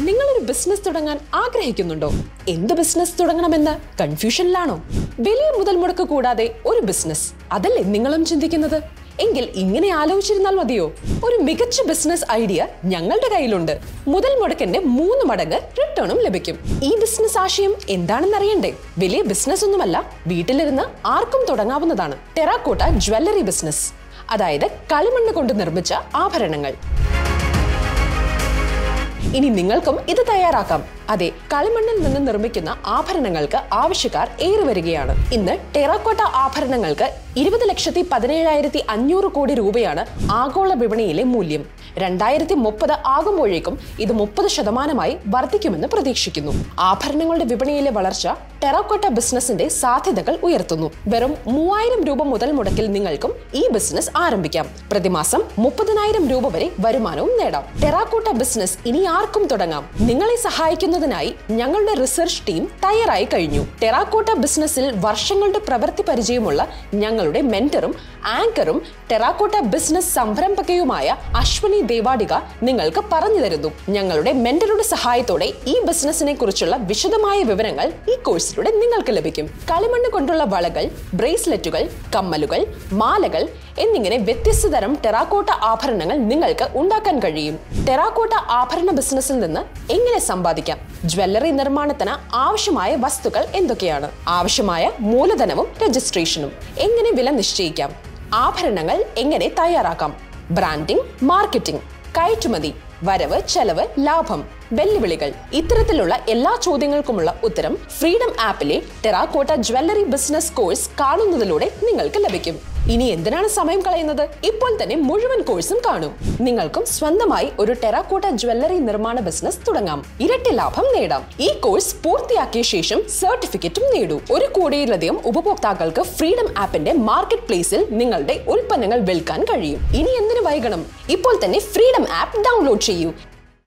നിങ്ങളൊരു ബിസിനസ് തുടങ്ങാൻ ആഗ്രഹിക്കുന്നുണ്ടോ? എന്ത് ബിസിനസ് തുടങ്ങണമെന്ന് കൺഫ്യൂഷനിലാണോ? വലിയ മുതൽ മുടക്ക് കൂടാതെ ഒരു ബിസിനസ്, അതല്ലേ നിങ്ങളും ചിന്തിക്കുന്നത്? എങ്കിൽ ഇങ്ങനെ ആലോചിച്ചിരുന്നാൽ മതിയോ? ഒരു മികച്ച ബിസിനസ് ഐഡിയ ഞങ്ങളുടെ കയ്യിലുണ്ട്. മുതൽ മുടക്കിന്റെ 3 മടങ്ങ് റിട്ടേണും ലഭിക്കും. ഈ ബിസിനസ് ആശയം എന്താണെന്ന് അറിയണ്ടേ? വലിയ ബിസിനസ് ഒന്നുമല്ല, വീട്ടിലിരുന്ന് ആർക്കും തുടങ്ങാവുന്നതാണ്. ടെറാക്കോട്ട ജ്വല്ലറി ബിസിനസ്, അതായത് കളിമണ്ണ് കൊണ്ട് നിർമ്മിച്ച ആഭരണങ്ങൾ. ഇനി നിങ്ങൾക്കും ഇത് തയ്യാറാക്കാം. അതെ, കളിമണ്ണിൽ നിന്ന് നിർമ്മിക്കുന്ന ആഭരണങ്ങൾക്ക് ആവശ്യക്കാർ ഏറി വരികയാണ്. ഇന്ന് ടെറാക്കോട്ട ആഭരണങ്ങൾക്ക് 20,17,500 കോടി രൂപയാണ് ആഗോള വിപണിയിലെ മൂല്യം. 2030 ആകുമ്പോഴേക്കും ഇത് 30% വർദ്ധിക്കുമെന്ന് പ്രതീക്ഷിക്കുന്നു. ആഭരണങ്ങളുടെ വിപണിയിലെ വളർച്ച ടെറാക്കോട്ട ബിസിനസിന്റെ സാധ്യതകൾ ഉയർത്തുന്നു. വെറും 3000 രൂപ മുതൽ മുടക്കിൽ നിങ്ങൾക്കും ഈ ബിസിനസ് ആരംഭിക്കാം. പ്രതിമാസം 30,000 രൂപ വരെ വരുമാനവും നേടാം. ടെറാക്കോട്ട ബിസിനസ് ഇനി ആർക്കും തുടങ്ങാം. നിങ്ങളെ സഹായിക്കുന്നതിനായി ഞങ്ങളുടെ റിസർച്ച് ടീം തയ്യാറായി കഴിഞ്ഞു. ടെറാക്കോട്ട ബിസിനസ്സിൽ വർഷങ്ങളുടെ പ്രവൃത്തി പരിചയമുള്ള ഞങ്ങളുടെ മെന്ററും ആങ്കറും ടെറാക്കോട്ട ബിസിനസ് സംരംഭകയുമായ അശ്വനി ദേവാഡിക നിങ്ങൾക്ക് പറഞ്ഞു തരുന്നു. ഞങ്ങളുടെ മെന്ററുടെ സഹായത്തോടെ ഈ ബിസിനസിനെ കുറിച്ചുള്ള വിശദമായ വിവരങ്ങൾ ഈ കോഴ്സിലൂടെ നിങ്ങൾക്ക് ലഭിക്കും. കളിമണ്ണ് കൊണ്ടുള്ള വളകൾ, ബ്രേസ്ലെറ്റുകൾ, കമ്മലുകൾ, മാലകൾ എന്നിങ്ങനെ വ്യത്യസ്ത തരം ടെറാക്കോട്ട ആഭരണങ്ങൾ നിങ്ങൾക്ക് ഉണ്ടാക്കാൻ കഴിയും. ടെറാക്കോട്ട ആഭരണ ബിസിനസ്സിൽ നിന്ന് എങ്ങനെ സമ്പാദിക്കാം? ജ്വല്ലറി നിർമ്മാണത്തിന് ആവശ്യമായ വസ്തുക്കൾ എന്തൊക്കെയാണ്? ആവശ്യമായ മൂലധനവും രജിസ്ട്രേഷനും. എങ്ങനെ വില നിശ്ചയിക്കാം? ആഭരണങ്ങൾ എങ്ങനെ തയ്യാറാക്കാം? ബ്രാൻഡിംഗ്, മാർക്കറ്റിംഗ്, കയറ്റുമതി, വരവ്, ചെലവ്, ലാഭം, വെല്ലുവിളികൾ. ഇത്തരത്തിലുള്ള എല്ലാ ചോദ്യങ്ങൾക്കുമുള്ള ഉത്തരം ഫ്രീഡം ആപ്പിലെ ടെറാക്കോട്ട ജ്വല്ലറി ബിസിനസ് കോഴ്സ് കാണുന്നതിലൂടെ നിങ്ങൾക്ക് ലഭിക്കും. ഇനി എന്തിനാണ് സമയം കളയുന്നത്? ഇപ്പോൾ തന്നെ മുഴുവൻ കോഴ്സും കാണൂ. നിങ്ങൾക്കും സ്വന്തമായി ഒരു ടെറാക്കോട്ട ജ്വല്ലറി നിർമ്മാണ ബിസിനസ് തുടങ്ങാം. ഇരട്ടി ലാഭം നേടാം. ഈ കോഴ്സ് പൂർത്തിയാക്കിയ ശേഷം സർട്ടിഫിക്കറ്റും നേടൂ. 1 കോടിയിലധികം ഉപഭോക്താക്കൾക്ക് ഫ്രീഡം ആപ്പിന്റെ മാർക്കറ്റ് പ്ലേസിൽ നിങ്ങളുടെ ഉൽപ്പന്നങ്ങൾ വിൽക്കാൻ കഴിയും. ഇനി എന്തിനു വൈകണം? ഇപ്പോൾ തന്നെ ഫ്രീഡം ആപ്പ് ഡൗൺലോഡ് ചെയ്യൂ.